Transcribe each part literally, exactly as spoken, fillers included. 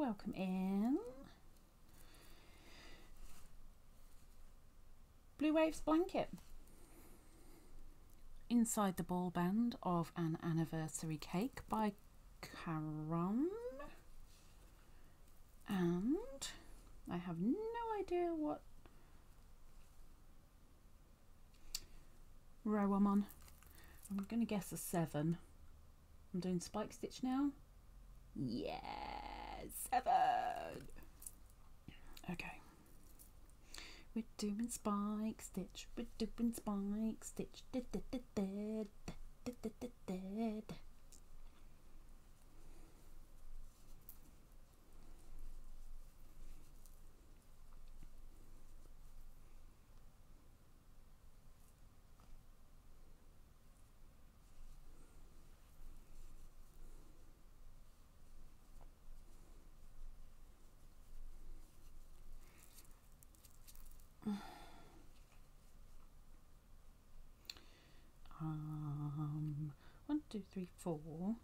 welcome in. Blue Waves Blanket. Inside the Ball Band of an Anniversary Cake by Karen. And I have no idea what row I'm on. I'm going to guess a seven. I'm doing spike stitch now. Yeah, seven. Okay. We're doing spike stitch. We're doing spike stitch. Da, da, da, da, da, da, da, da, da. Um, one, two, three, four.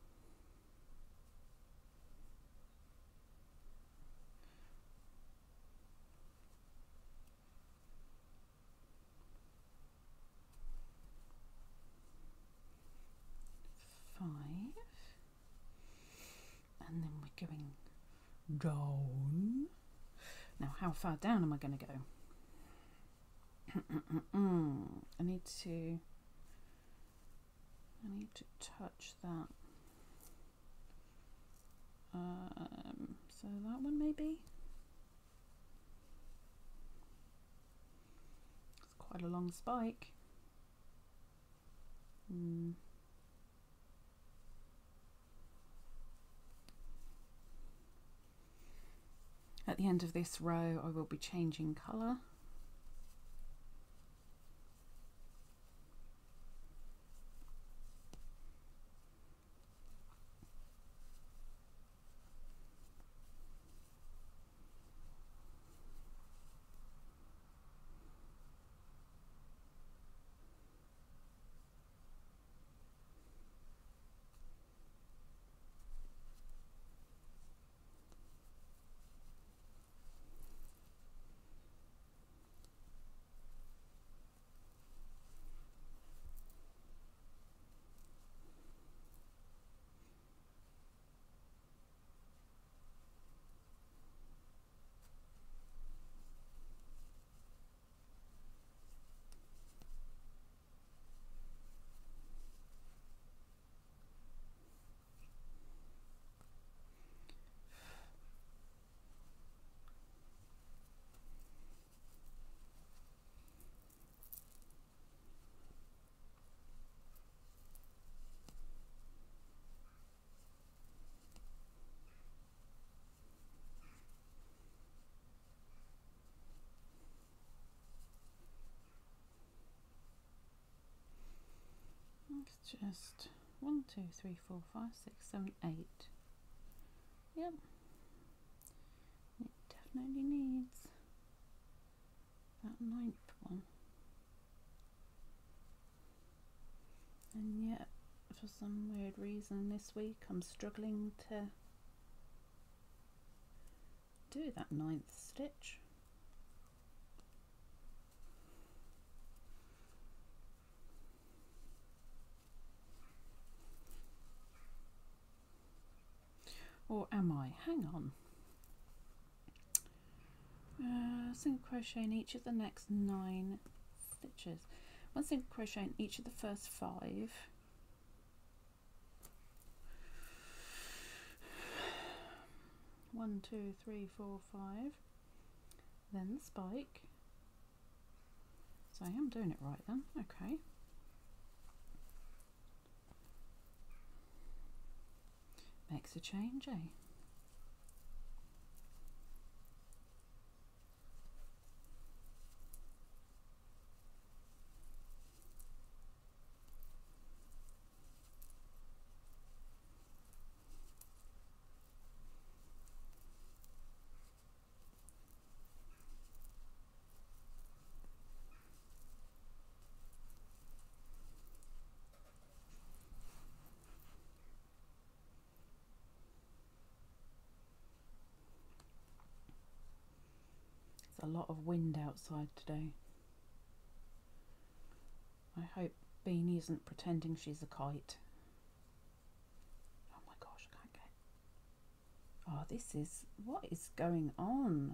Five. And then we're going down. Now, how far down am I going to go? I need to I need to touch that. Um, so that one maybe? It's quite a long spike. Mm. At the end of this row I will be changing colour. It's just one, two, three, four, five, six, seven, eight. Yep. It definitely needs that ninth one. And yet, for some weird reason this week, I'm struggling to do that ninth stitch. Or am I? Hang on. Uh, single crochet in each of the next nine stitches. One single crochet in each of the first five. One, two, three, four, five. Then the spike. So I am doing it right then. Okay. Makes a change, eh? There's a lot of wind outside today. I hope Beany isn't pretending she's a kite. Oh my gosh, I can't get... Oh, this is... What is going on?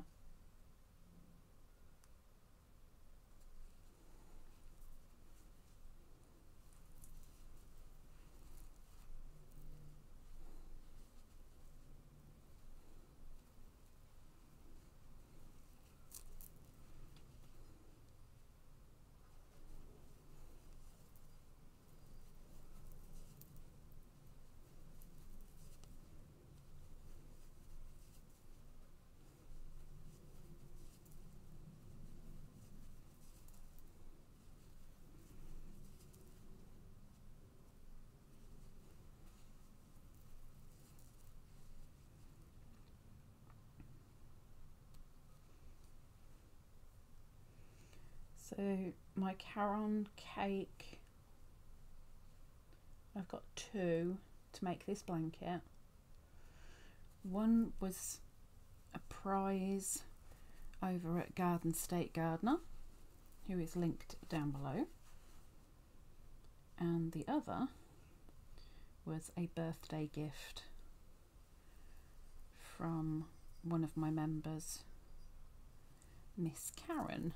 So my caron cake, I've got two to make this blanket. One was a prize over at Garden State Gardener, who is linked down below, and the other was a birthday gift from one of my members, Miss Karen.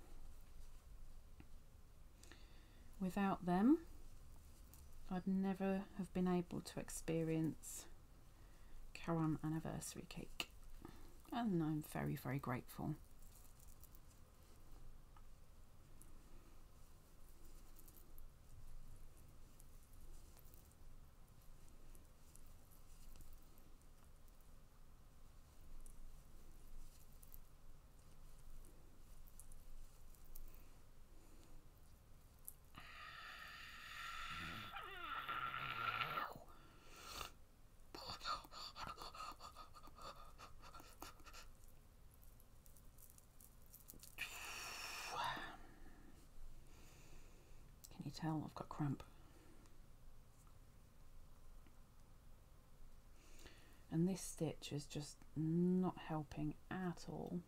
Without them, I'd never have been able to experience Caron anniversary cake, and I'm very, very grateful. Tell I've got cramp, and this stitch is just not helping at all.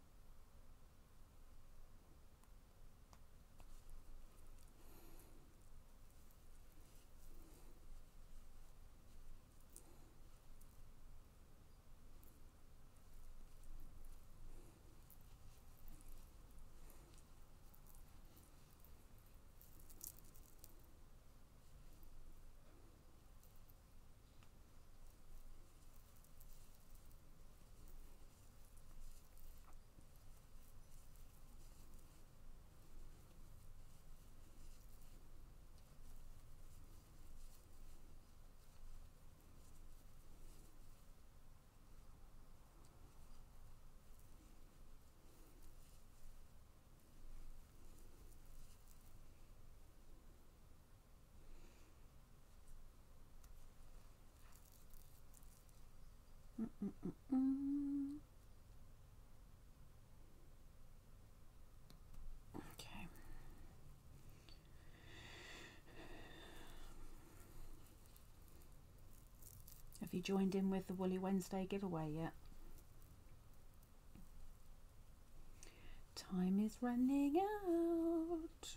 Mm-mm-mm-mm. Okay. Have you joined in with the Woolly Wednesday giveaway yet? Time is running out.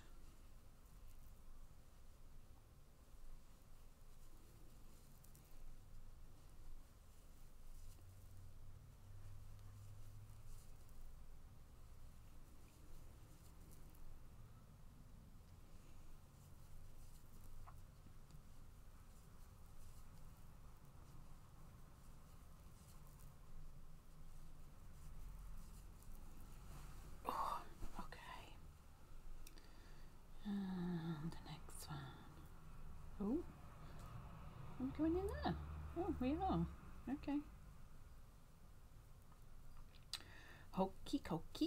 Oh, I'm going in there. Oh, we are. Okay. Hokey cokey.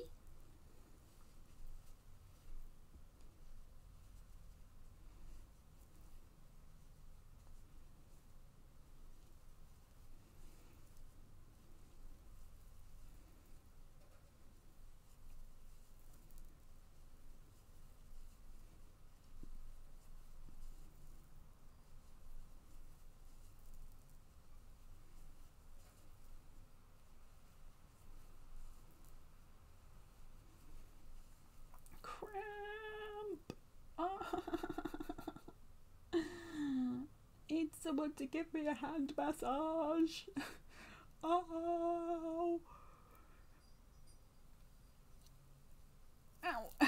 someone to give me a hand massage. Oh. Ow.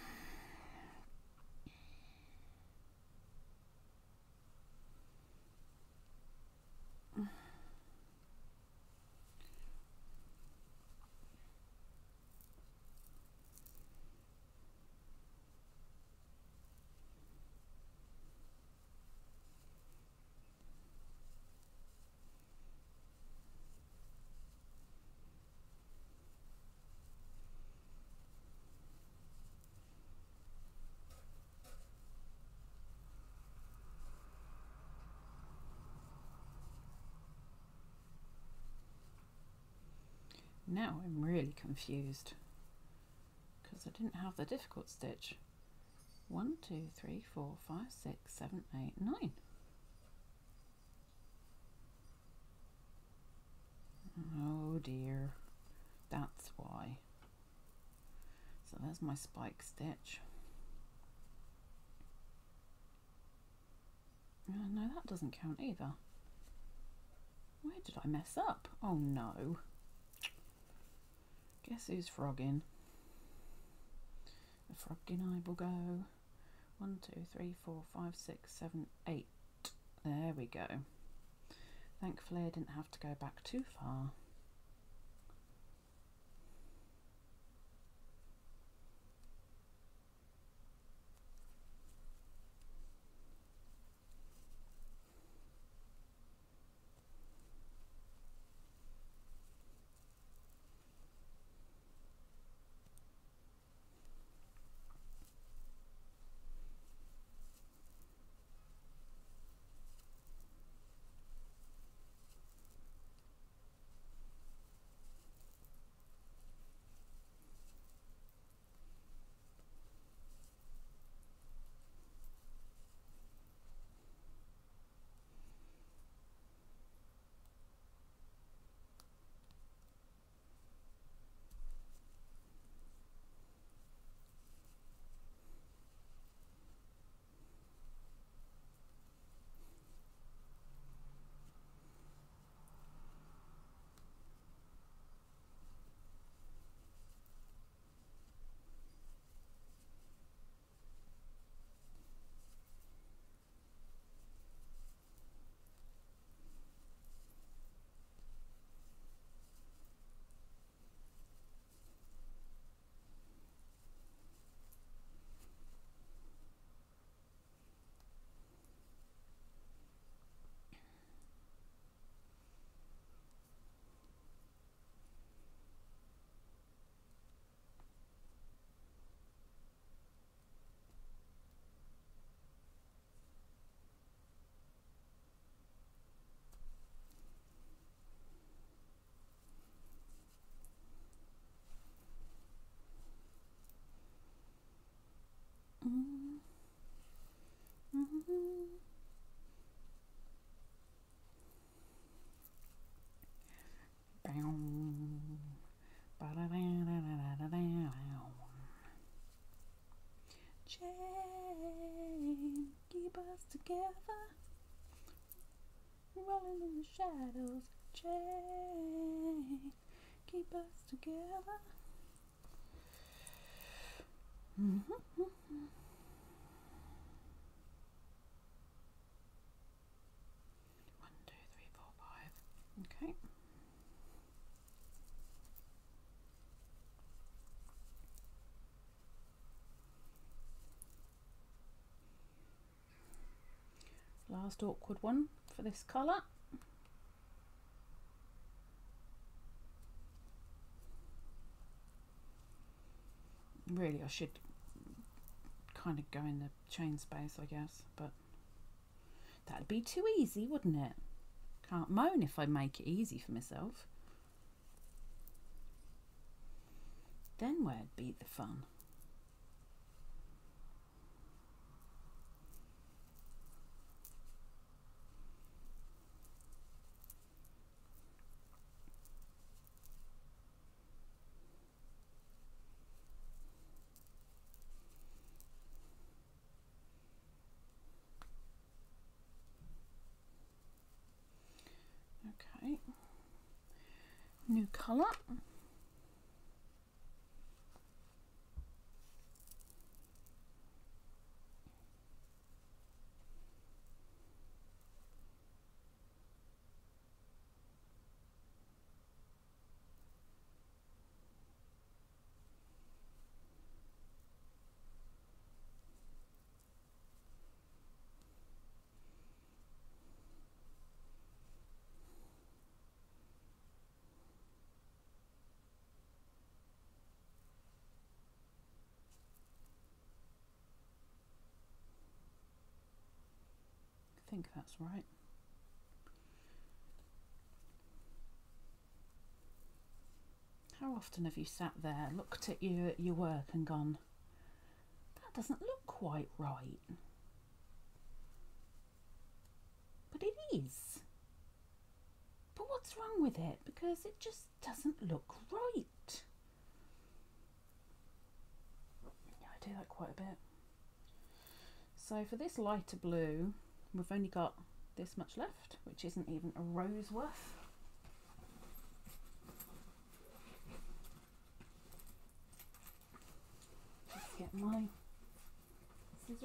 Now I'm really confused because I didn't have the difficult stitch. One, two, three, four, five, six, seven, eight, nine. Oh dear, that's why. So there's my spike stitch. Oh, no, that doesn't count either. Where did I mess up? Oh no. Guess who's frogging? The frogging I will go. One, two, three, four, five, six, seven, eight. There we go. Thankfully I didn't have to go back too far. Chain, keep us together, rolling in the shadows. Chain, keep us together. Mm-hmm. One, two, three, four, five. Okay. Last awkward one for this colour. Really, I should kind of go in the chain space, I guess, but that'd be too easy, wouldn't it? Can't moan if I make it easy for myself. Then where'd be the fun? New colour. I think that's right. How often have you sat there, looked at you at your work and gone, that doesn't look quite right? But it is. But what's wrong with it? Because it just doesn't look right. Yeah, I do that quite a bit. So for this lighter blue, we've only got this much left, which isn't even a row's worth. Just get my scissors.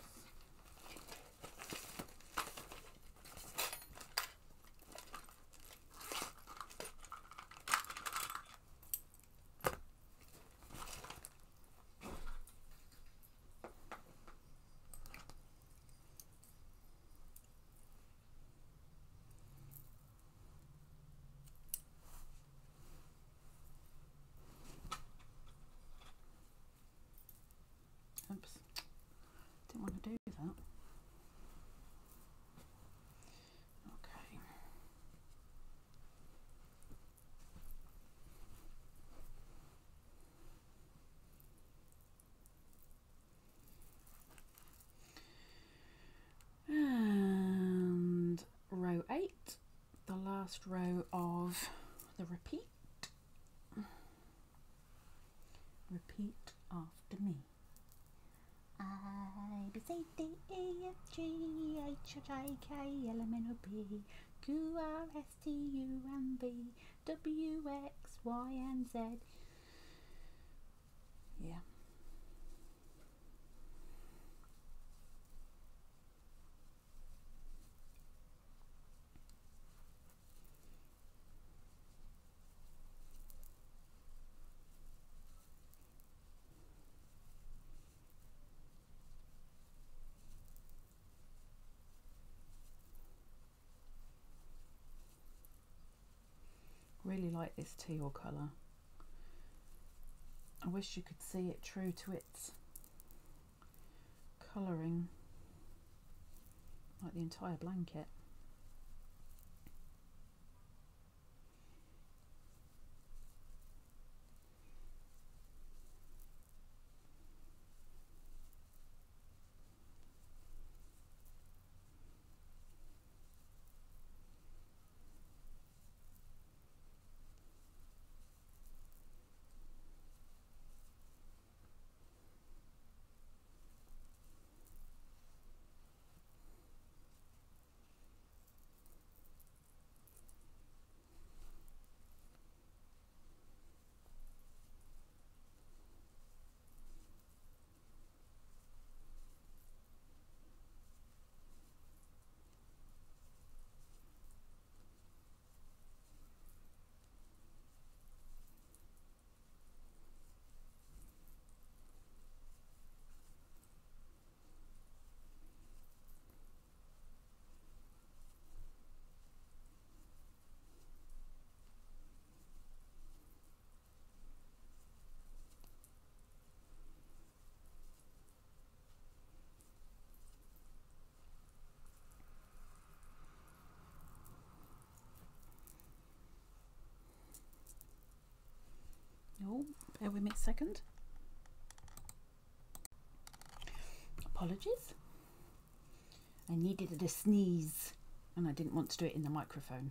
Oops, didn't want to do that. Okay. And row eight, the last row of the repeat. Repeat after me. I, B, C, D, E, F, G, H, I, J, K, L, M, N, O, P, Q, R, S, T, U, and V, W, X, Y, and Z. Yeah. Really like this teal colour. I wish you could see it true to its colouring, like the entire blanket. Oh, bear with me a second. Apologies. I needed a sneeze and I didn't want to do it in the microphone.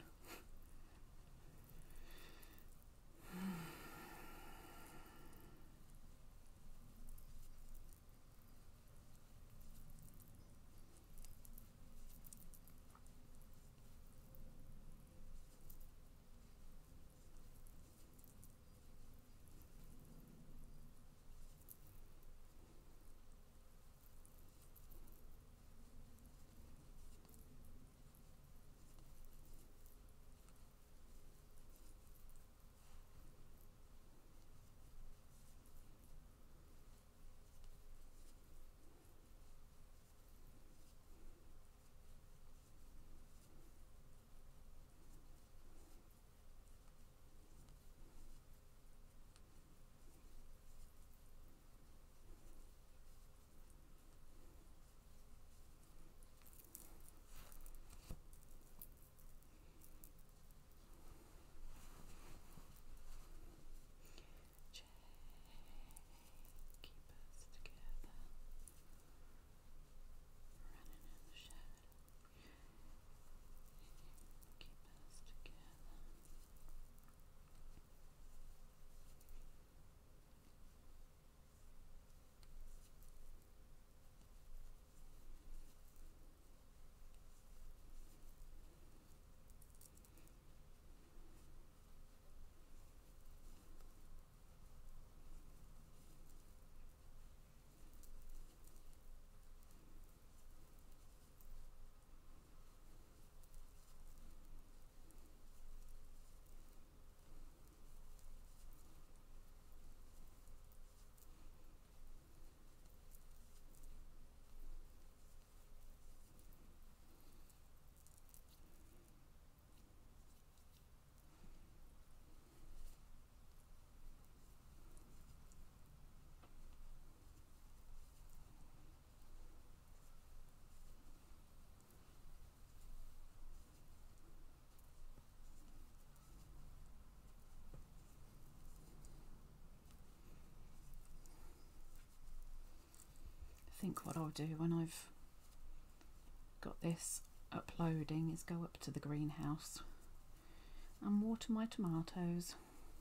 think what I'll do when I've got this uploading is go up to the greenhouse and water my tomatoes.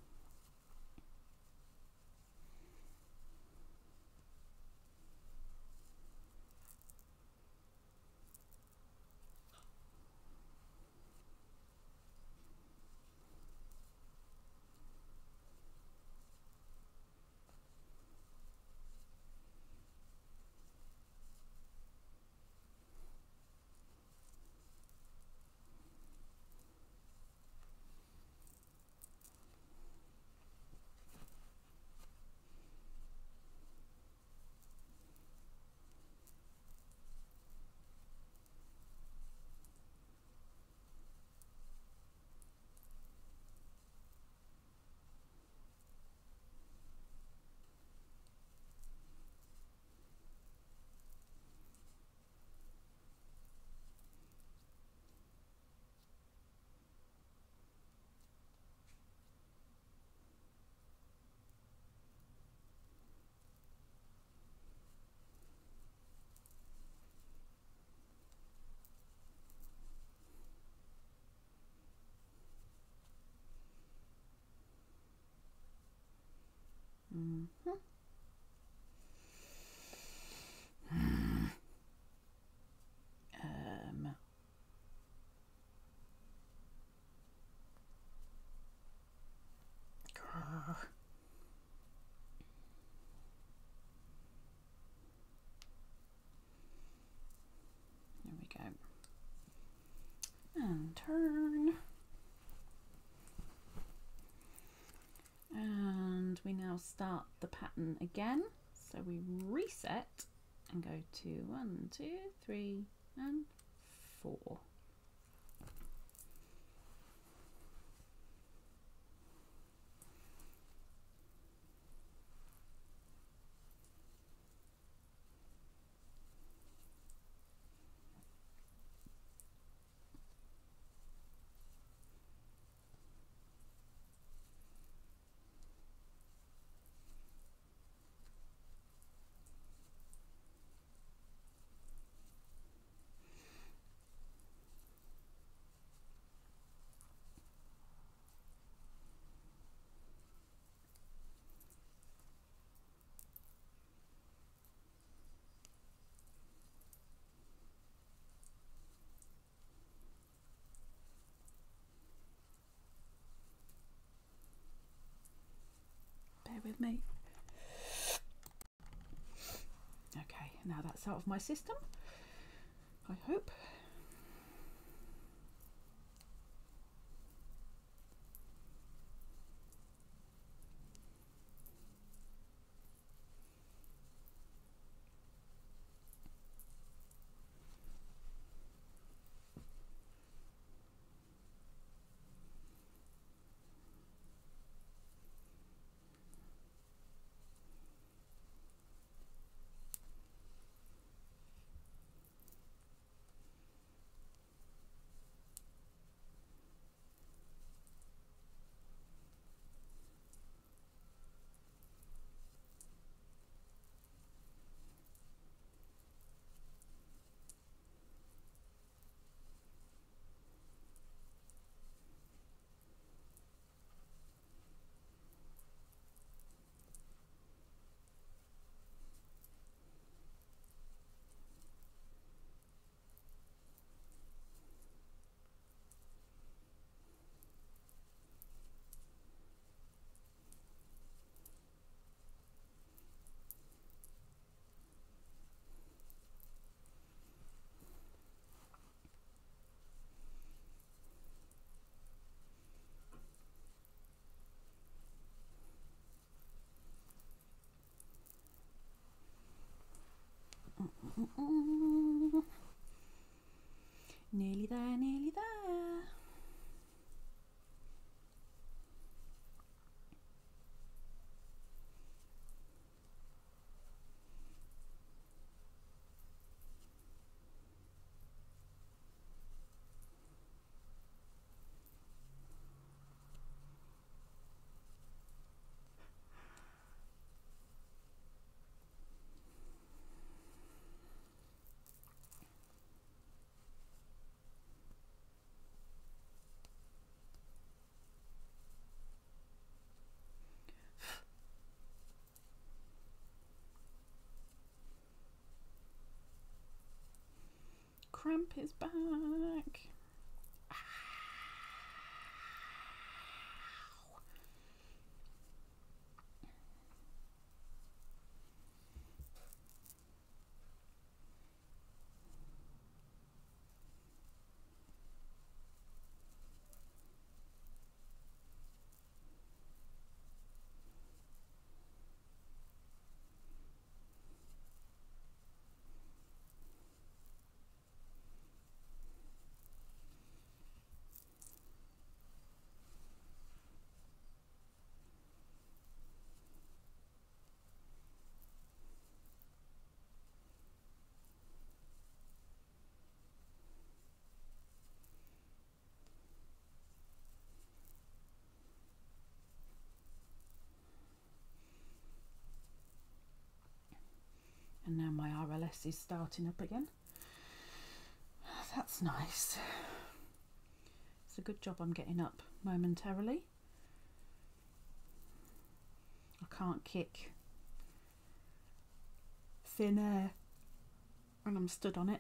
Mm-hmm. um, there we go. And turn. And we now start the pattern again. So we reset and go to one, two, three, and four. With me. Okay, now that's out of my system, I hope. Mm-mm. Nearly there, nearly there. cramp is back. And now my R L S is starting up again. That's nice. It's a good job I'm getting up momentarily. I can't kick thin air when I'm stood on it.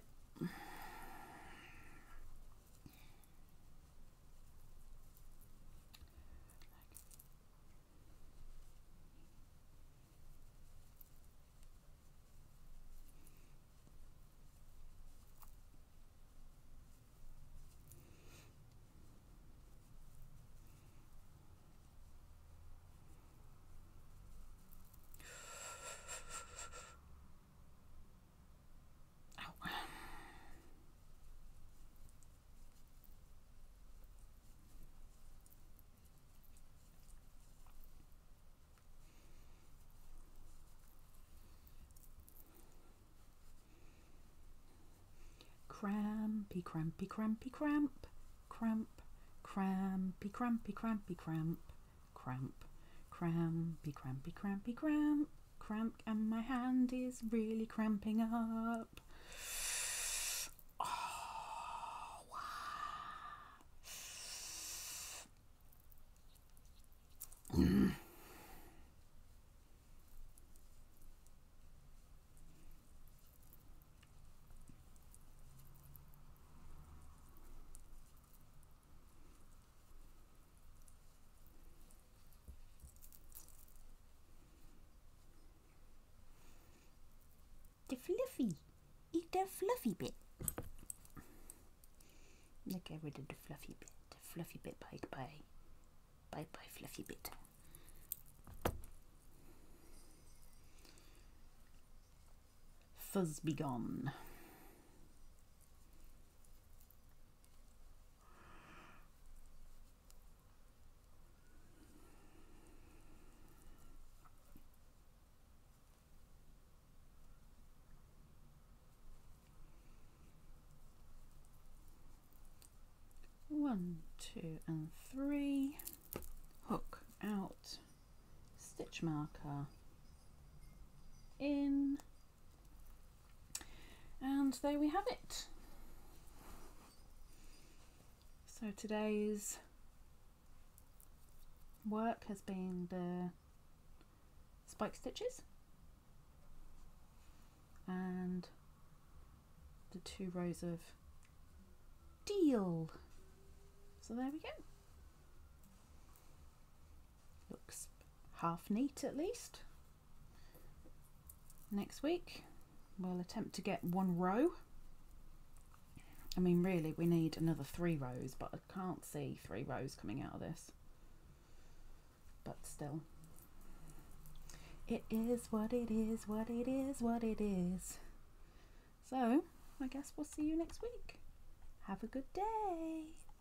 Crampy, crampy, crampy, cramp, cramp, crampy, crampy, crampy, cramp, cramp, crampy, crampy, crampy, cramp, cramp, and my hand is really cramping up. Oh, wow. Mm. The fluffy, eat the fluffy bit. Look, get rid of the fluffy bit. The fluffy bit, bye bye. Bye bye, fluffy bit. Fuzz be gone. One, two, and three. Hook out, stitch marker in, and there we have it. So today's work has been the spike stitches and the two rows of deal. So there we go. Looks half neat at least. Next week we'll attempt to get one row. I mean, really we need another three rows, but I can't see three rows coming out of this. But still, it is what it is, what it is, what it is. So I guess we'll see you next week. Have a good day.